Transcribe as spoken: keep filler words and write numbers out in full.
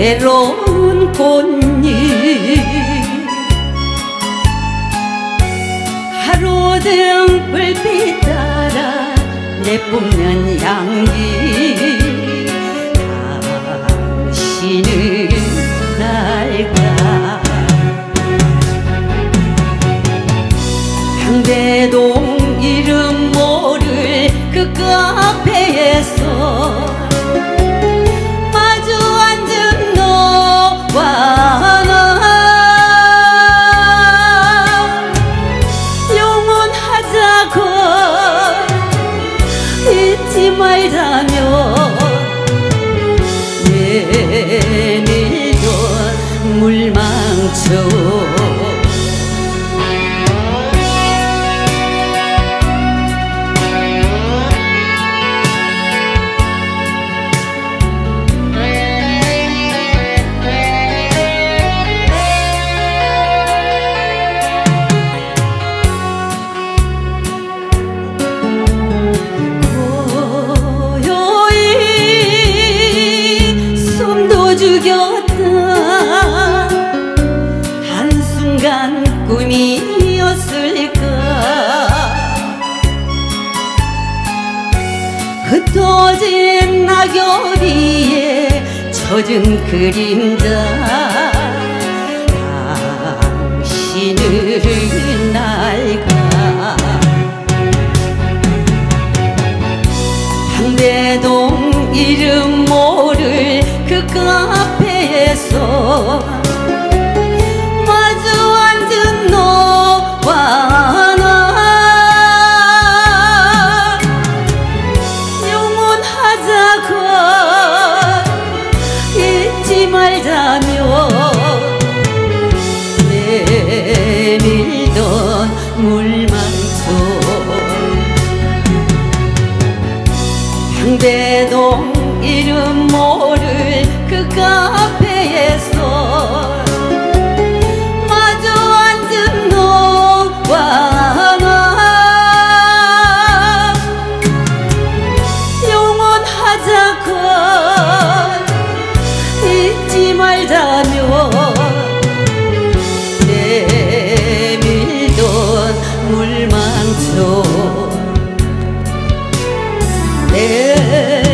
외로운 꽃잎 하루등 불빛 따라 내뿜는 향기 당신은 날까 향대동 이름 모를 그 카페에서 마주 앉은 너와 나 영원하자고 잊지 말자며 내밀던 물망쳐 죽였다 한순간 꿈이었을까 흩어진 낙엽 위에 젖은 그림자 당신은 날까 향대동 이름 모를 그 카페에서 마주 앉은 너와 나 영원하자고 잊지 말자며 내밀던 물망초 향대동 이름 모를 그 카페에서 마주 앉은 너와 나 영원하자고 잊지 말자며 내밀던 물망초 내